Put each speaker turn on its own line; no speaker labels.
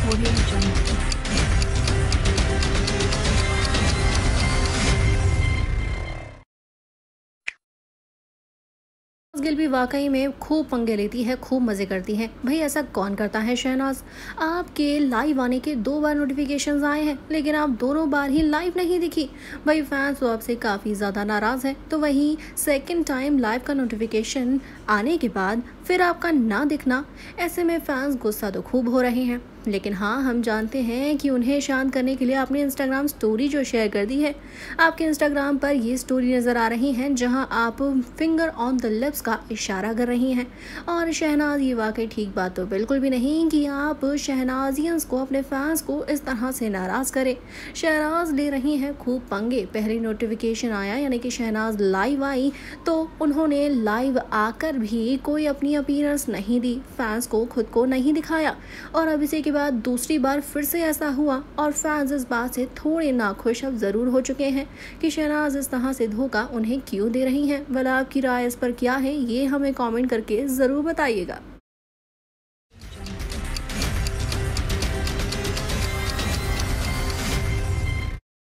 Audio Jungle.
Gill भी वाकई में खूब पंगे लेती है, खूब मज़े करती है। भाई ऐसा कौन करता है शहनाज? आपके लाइव आने के 2 बार नोटिफिकेशंस आए हैं, लेकिन आप दोनों बार ही लाइव नहीं दिखी। भाई फैंस तो आपसे काफ़ी ज़्यादा नाराज़ है। तो वहीं सेकंड टाइम लाइव का नोटिफिकेशन आने के बाद फिर आपका ना दिखना, ऐसे में फैंस गुस्सा तो खूब हो रहे हैं। लेकिन हाँ, हम जानते हैं कि उन्हें शांत करने के लिए आपने इंस्टाग्राम स्टोरी जो शेयर कर दी है। आपके इंस्टाग्राम पर ये स्टोरी नज़र आ रही है जहां आप फिंगर ऑन द लिप्स का इशारा कर रही हैं। और शहनाज, ये वाकई ठीक बात तो बिल्कुल भी नहीं कि आप शहनाजियंस को, अपने फैंस को इस तरह से नाराज़ करें। शहनाज ले रही हैं खूब पंगे। पहली नोटिफिकेशन आया यानी कि शहनाज लाइव आई तो उन्होंने लाइव आकर भी कोई अपनी अपीयरेंस नहीं दी, फैंस को खुद को नहीं दिखाया। और अब इसी के बाद दूसरी बार फिर से ऐसा हुआ और फैंस इस बात से थोड़े नाखुश अब ज़रूर हो चुके हैं कि शहनाज इस तरह से धोखा उन्हें क्यों दे रही हैं। भला आपकी राय इस पर क्या है, ये हमें कमेंट करके ज़रूर बताइएगा।